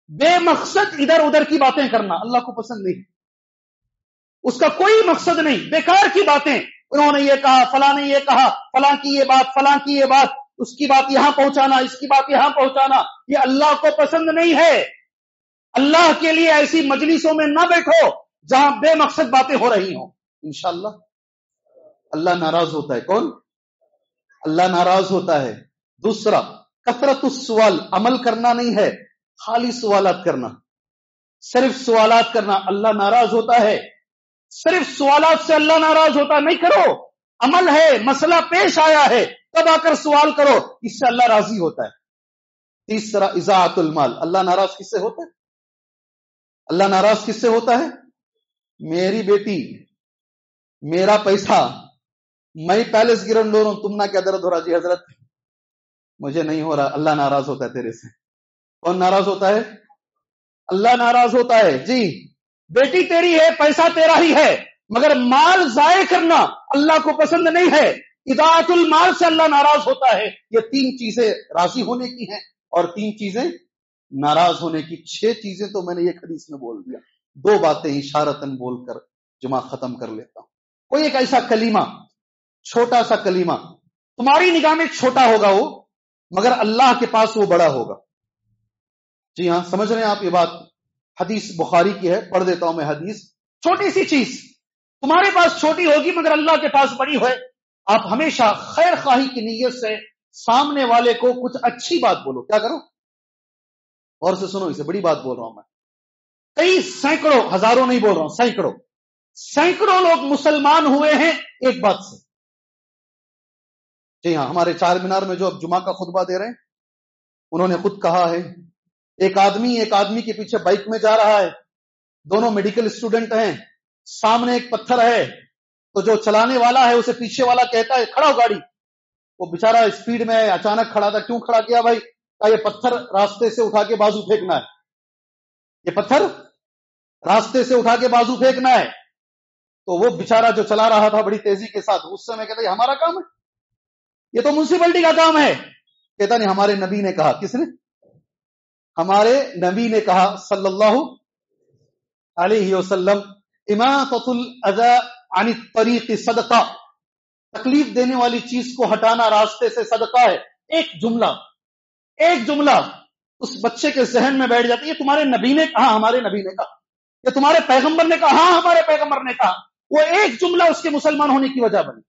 بے مقصد ادھر ادھر کی باتیں کرنا اللہ کو پسند نہیں، اس کا کوئی مقصد نہیں، بیکار کی باتیں، انہوں نے یہ کہا، فلاں نے یہ کہا، فلاں کی یہ بات، فلاں کی یہ بات، اس کی بات یہاں پہنچانا، اس کی بات یہاں پہنچانا، یہ اللہ کو پسند نہیں ہے۔ اللہ کے لیے ایسی مجلسوں میں نہ بیٹھو جہاں بے مقصد باتیں ہو رہی ہوں، انشاءاللہ اللہ ناراض ہوتا ہے۔ کون؟ اللہ ناراض ہوتا ہے۔ دوسرا، کثرت السوال، عمل کرنا نہیں ہے، خالی سوالات کرنا، صرف سوالات کرنا، اللہ ناراض ہوتا ہے۔ صرف سوالات سے اللہ ناراض ہوتا ہے، نہیں کرو، عمل ہے، مسئلہ پیش آیا ہے تب آ کر سوال کرو، اس سے اللہ راضی ہوتا ہے۔ تیسرا، اضاعت المال، اللہ ناراض کس سے ہوتا ہے؟ اللہ ناراض کس سے ہوتا ہے؟ میری بیٹی، میرا پیسہ، میں پیلس گراؤنڈ لو رہا ہوں، تم نہ کیا درد ہو رہا؟ جی حضرت مجھے نہیں ہو رہا، اللہ ناراض ہوتا ہے تیرے سے۔ کون ناراض ہوتا ہے؟ اللہ ناراض ہوتا ہے۔ جی بیٹی تیری ہے، پیسہ تیرا ہی ہے، مگر مال ضائع کرنا اللہ کو پسند نہیں ہے، اضاعت المال سے اللہ ناراض ہوتا ہے۔ یہ 3 چیزیں راضی ہونے کی ہیں اور 3 چیزیں ناراض ہونے کی۔ 6 چیزیں تو میں نے ایک حدیث میں بول دیا، 2 باتیں اشارتاً بول کر جمعہ ختم کر لیتا ہوں۔ کوئی ایک ایسا کلمہ، چھوٹا سا کلمہ، تمہاری نگاہ میں چھوٹا ہوگا وہ، مگر اللہ کے پاس وہ بڑا ہوگا۔ جی ہاں، سمجھ رہے ہیں آپ یہ بات؟ حدیث بخاری کی ہے، پڑھ دیتا ہوں میں حدیث۔ چھوٹی سی چیز تمہارے پاس چھوٹی ہوگی مگر اللہ کے پاس بڑی ہے۔ آپ ہمیشہ خیر خواہی کی نیت سے سامنے والے کو کچھ اچھی بات بولو۔ کیا کرو؟ اور سے سنو، اسے بڑی بات بول رہا ہوں میں۔ کئی سینکڑوں، ہزاروں نہیں بول رہا ہوں، سینکڑوں لوگ مسلمان ہوئے ہیں ایک بات سے۔ جی ہاں، ہمارے 4 مینار میں جو اب جمعہ کا خطبہ دے رہے ہیں، انہوں نے خود کہا ہے، ایک آدمی کے پیچھے بائک میں جا رہا ہے، دونوں میڈیکل اسٹوڈنٹ ہیں، سامنے ایک پتھر ہے، تو جو چلانے والا ہے اسے پیچھے والا کہتا ہے کھڑا ہو گاڑی، وہ بیچارہ اسپیڈ میں اچانک کھڑا تھا، کیوں کھڑا کیا بھائی؟ کہا یہ پتھر راستے سے اٹھا کے بازو پھینکنا ہے، یہ پتھر راستے سے اٹھا کے بازو پھینکنا ہے۔ تو وہ بیچارہ جو چلا رہا تھا بڑی تیزی کے ساتھ، غصے میں کہتا ہے یہ ہمارا کام ہے، یہ تو میونسپلٹی کا کام ہے۔ کہتا نہیں، ہمارے نبی نے کہا۔ کس نے؟ ہمارے نبی نے کہا صلی اللہ علیہ وسلم، اماطۃ الاذى عن الطریق صدقہ، تکلیف دینے والی چیز کو ہٹانا راستے سے صدقہ ہے۔ ایک جملہ اس بچے کے ذہن میں بیٹھ جاتی ہے، یہ تمہارے نبی نے کہا، ہمارے نبی نے کہا، یہ تمہارے پیغمبر نے کہا، ہاں ہمارے پیغمبر نے کہا۔ وہ ایک جملہ اس کے مسلمان ہونے کی وجہ بنی۔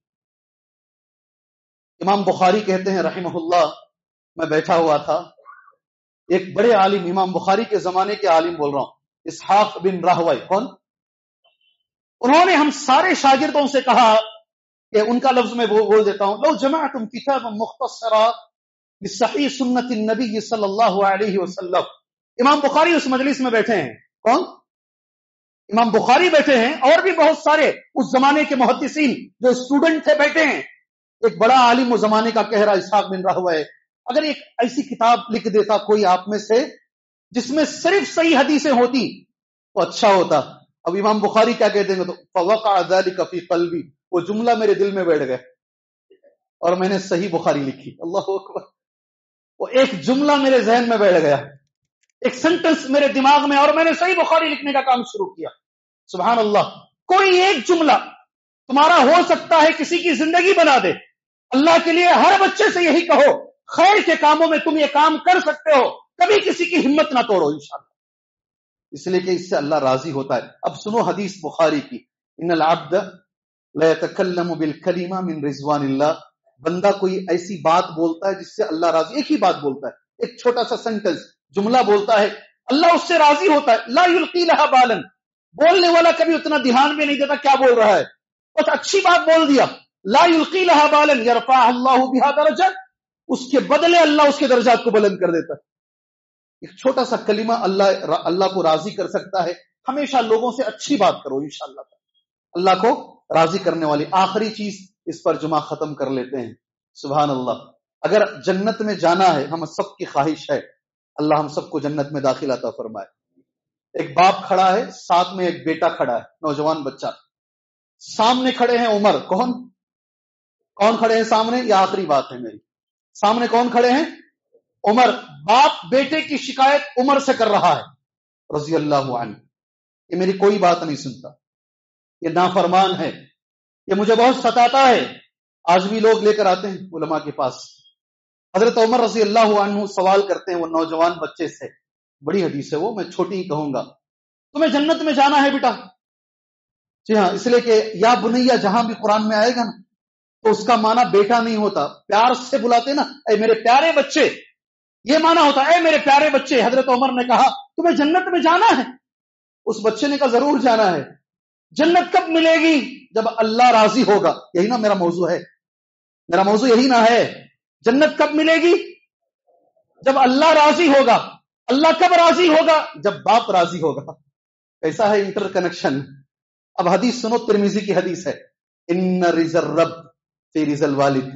امام بخاری کہتے ہیں رحمہ اللہ، میں بیٹھا ہوا تھا، ایک بڑے عالم، امام بخاری کے زمانے کے عالم بول رہا ہوں، اسحاق بن راہوی۔ کون؟ انہوں نے ہم سارے شاگردوں سے کہا کہ ان کا لفظ میں بول دیتا ہوں، لو جمعتم کتابا مختصرا بصحیح سنت النبی صلی اللہ علیہ وسلم۔ امام بخاری اس مجلس میں بیٹھے ہیں۔ کون؟ امام بخاری بیٹھے ہیں، اور بھی بہت سارے اس زمانے کے محدثین جو اسٹوڈنٹ تھے بیٹھے ہیں۔ ایک بڑا عالم اس زمانے کا کہہ رہا اسحاق بن راہوی، اگر ایک ایسی کتاب لکھ دیتا کوئی آپ میں سے جس میں صرف صحیح حدیثیں ہوتی تو اچھا ہوتا۔ اب امام بخاری کیا کہتے ہیں؟ تو فوقع ذلک فی قلبی، وہ جملہ میرے دل میں بیٹھ گئے اور میں نے صحیح بخاری لکھی۔ اللہ اکبر، وہ ایک جملہ میرے ذہن میں بیٹھ گیا، ایک سینٹنس میرے دماغ میں، اور میں نے صحیح بخاری لکھنے کا کام شروع کیا۔ سبحان اللہ، کوئی ایک جملہ تمہارا ہو سکتا ہے کسی کی زندگی بنا دے۔ اللہ کے لیے ہر بچے سے یہی کہو، خیر کے کاموں میں تم یہ کام کر سکتے ہو، کبھی کسی کی ہمت نہ توڑو انشاءاللہ، اس لیے کہ اس سے اللہ راضی ہوتا ہے۔ اب سنو حدیث بخاری کی، ان العبد لا يتكلم بالكلمة من رضوان اللہ، بندہ کوئی ایسی بات بولتا ہے جس سے اللہ راضی، ایک ہی بات بولتا ہے، ایک چھوٹا سا سینٹنس، جملہ بولتا ہے، اللہ اس سے راضی ہوتا ہے۔ لا يلقي لها بالا، بولنے والا کبھی اتنا دھیان بھی نہیں دیتا کیا بول رہا ہے، بس اچھی بات بول دیا۔ لا يلقي لها بالا يرفع الله بها درجات، اس کے بدلے اللہ اس کے درجات کو بلند کر دیتا ہے۔ ایک چھوٹا سا کلمہ اللہ کو راضی کر سکتا ہے۔ ہمیشہ لوگوں سے اچھی بات کرو انشاءاللہ، اللہ کو راضی کرنے والی۔ آخری چیز، اس پر جمعہ ختم کر لیتے ہیں۔ سبحان اللہ، اگر جنت میں جانا ہے، ہم سب کی خواہش ہے اللہ ہم سب کو جنت میں داخل عطا فرمائے۔ ایک باپ کھڑا ہے، ساتھ میں ایک بیٹا کھڑا ہے، نوجوان بچہ، سامنے کھڑے ہیں عمر۔ کون کھڑے ہیں سامنے؟ یہ آخری بات ہے میری، سامنے کون کھڑے ہیں؟ عمر باپ بیٹے کی شکایت عمر سے کر رہا ہے رضی اللہ عنہ، یہ میری کوئی بات نہیں سنتا، یہ نافرمان ہے، یہ مجھے بہت ستاتا ہے۔ آج بھی لوگ لے کر آتے ہیں علماء کے پاس، حضرت عمر رضی اللہ عنہ سوال کرتے ہیں وہ نوجوان بچے سے، بڑی حدیث ہے وہ، میں چھوٹی ہی کہوں گا، تمہیں جنت میں جانا ہے بیٹا؟ جی ہاں، اس لیے کہ یا بنیا جہاں بھی قرآن میں آئے گا نا تو اس کا معنی بیٹا نہیں ہوتا، پیار سے بلاتے نا، اے میرے پیارے بچے، یہ معنی ہوتا اے میرے پیارے بچے۔ حضرت عمر نے کہا تمہیں جنت میں جانا ہے؟ اس بچے نے کہا ضرور جانا ہے۔ جنت کب ملے گی؟ جب اللہ راضی ہوگا۔ یہی نا میرا موضوع ہے، میرا موضوع یہی نہ ہے، جنت کب ملے گی؟ جب اللہ راضی ہوگا۔ اللہ کب راضی ہوگا؟ جب باپ راضی ہوگا۔ کیسا ہے انٹر کنیکشن؟ اب حدیث سنو، ترمذی کی حدیث ہے، ان رضا الرب فی رضا الوالد،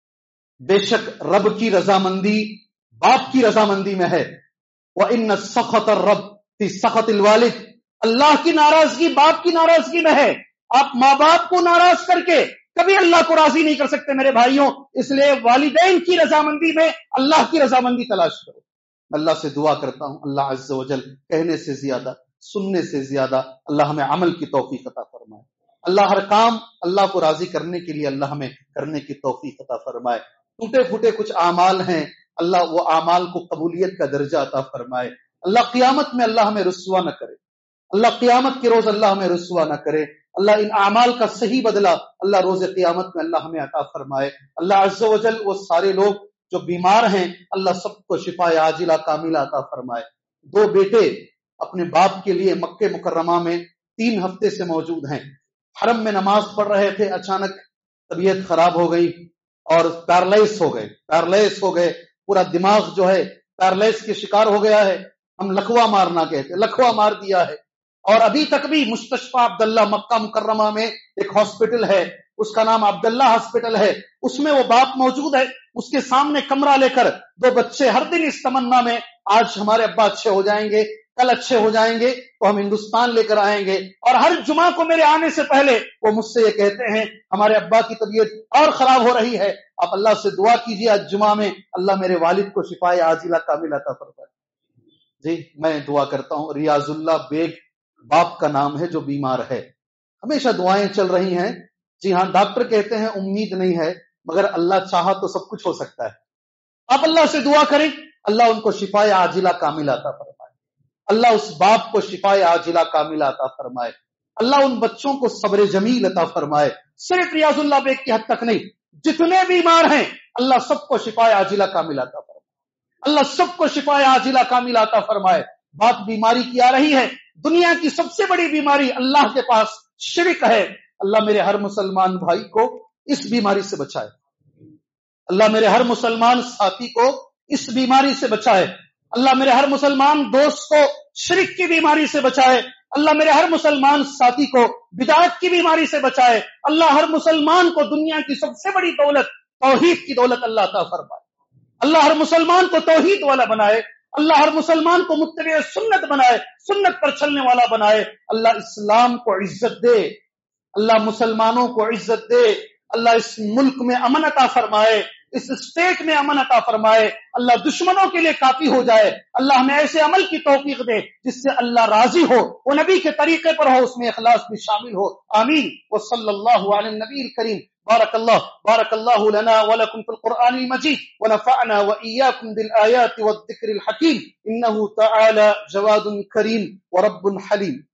بے شک رب کی رضامندی باپ کی رضامندی میں ہے، وان سخط الرب فی سخط الوالد، اللہ کی ناراضگی باپ کی ناراضگی میں ہے۔ آپ ماں باپ کو ناراض کر کے کبھی اللہ کو راضی نہیں کر سکتے میرے بھائیوں، اس لیے والدین کی رضامندی میں اللہ کی رضامندی تلاش کرو۔ اللہ سے دعا کرتا ہوں اللہ عز و جل کہنے سے زیادہ سننے سے زیادہ اللہ ہمیں عمل کی توفیق عطا فرمائے۔ اللہ ہر کام اللہ کو راضی کرنے کے لیے اللہ ہمیں کرنے کی توفیق عطا فرمائے۔ ٹوٹے پھوٹے کچھ اعمال ہیں، اللہ وہ اعمال کو قبولیت کا درجہ عطا فرمائے۔ اللہ قیامت میں اللہ ہمیں رسوا نہ کرے، اللہ قیامت کے روز اللہ ہمیں رسوا نہ کرے۔ اللہ ان اعمال کا صحیح بدلہ اللہ روز قیامت میں اللہ ہمیں عطا فرمائے۔ اللہ عز و جل وہ سارے لوگ جو بیمار ہیں اللہ سب کو شفا عاجلہ کاملہ عطا فرمائے۔ دو بیٹے اپنے باپ کے لیے مکہ مکرمہ میں 3 ہفتے سے موجود ہیں، حرم میں نماز پڑھ رہے تھے، اچانک طبیعت خراب ہو گئی اور پیرالائز ہو گئے، پورا دماغ جو ہے پیرالائز کے شکار ہو گیا ہے۔ ہم لکھوا مارنا کہتے، لکھوا مار دیا ہے، اور ابھی تک بھی مستشفی عبداللہ مکہ مکرمہ میں ایک ہاسپٹل ہے، اس کا نام عبداللہ ہاسپٹل ہے، اس میں وہ باپ موجود ہے، اس کے سامنے کمرہ لے کر 2 بچے ہر دن اس تمنا میں آج ہمارے ابا اچھے ہو جائیں گے، کل اچھے ہو جائیں گے تو ہم ہندوستان لے کر آئیں گے، اور ہر جمعہ کو میرے آنے سے پہلے وہ مجھ سے یہ کہتے ہیں ہمارے ابا کی طبیعت اور خراب ہو رہی ہے، آپ اللہ سے دعا کیجیے آج جمعہ میں اللہ میرے والد کو شفا عاجلہ کاملہ عطا فرمائے۔ جی میں دعا کرتا ہوں، ریاض اللہ بیگ باپ کا نام ہے جو بیمار ہے، ہمیشہ دعائیں چل رہی ہیں۔ جی ہاں، ڈاکٹر کہتے ہیں امید نہیں ہے، مگر اللہ چاہا تو سب کچھ ہو سکتا ہے۔ آپ اللہ سے دعا کریں اللہ ان کو شفا عاجلہ کاملہ عطا فرمائے، اللہ اس باپ کو شفا عاجلہ کاملہ عطا فرمائے، اللہ ان بچوں کو صبر جمیل عطا فرمائے۔ صرف ریاض اللہ بیگ کی حد تک نہیں، جتنے بیمار ہیں اللہ سب کو شفا عاجلہ کاملہ عطا فرمائے، اللہ سب کو شفا عاجلہ کاملہ عطا فرمائے۔ بات بیماری کی آ رہی ہے، دنیا کی سب سے بڑی بیماری اللہ کے پاس شرک ہے، اللہ میرے ہر مسلمان بھائی کو اس بیماری سے بچائے، اللہ میرے ہر مسلمان ساتھی کو اس بیماری سے بچائے، اللہ میرے ہر مسلمان دوست کو شرک کی بیماری سے بچائے، اللہ میرے ہر مسلمان ساتھی کو بدعت کی بیماری سے بچائے، اللہ ہر مسلمان کو دنیا کی سب سے بڑی دولت توحید کی دولت اللہ عطا فرمائے، اللہ ہر مسلمان کو توحید والا بنائے، اللہ ہر مسلمان کو متبع سنت بنائے، سنت پر چلنے والا بنائے، اللہ اسلام کو عزت دے، اللہ مسلمانوں کو عزت دے، اللہ اس ملک میں امن عطا فرمائے، اس اسٹیٹ میں امن عطا فرمائے، اللہ دشمنوں کے لیے کافی ہو جائے، اللہ ہمیں ایسے عمل کی توفیق دے جس سے اللہ راضی ہو، وہ نبی کے طریقے پر ہو، اس میں اخلاص بھی شامل ہو، آمین وصلی اللہ علی النبی الکریم۔ بارك الله لنا ولكم في القرآن المجيد ونفعنا وإياكم بالآيات والذكر الحكيم إنه تعالى جواد كريم ورب حليم۔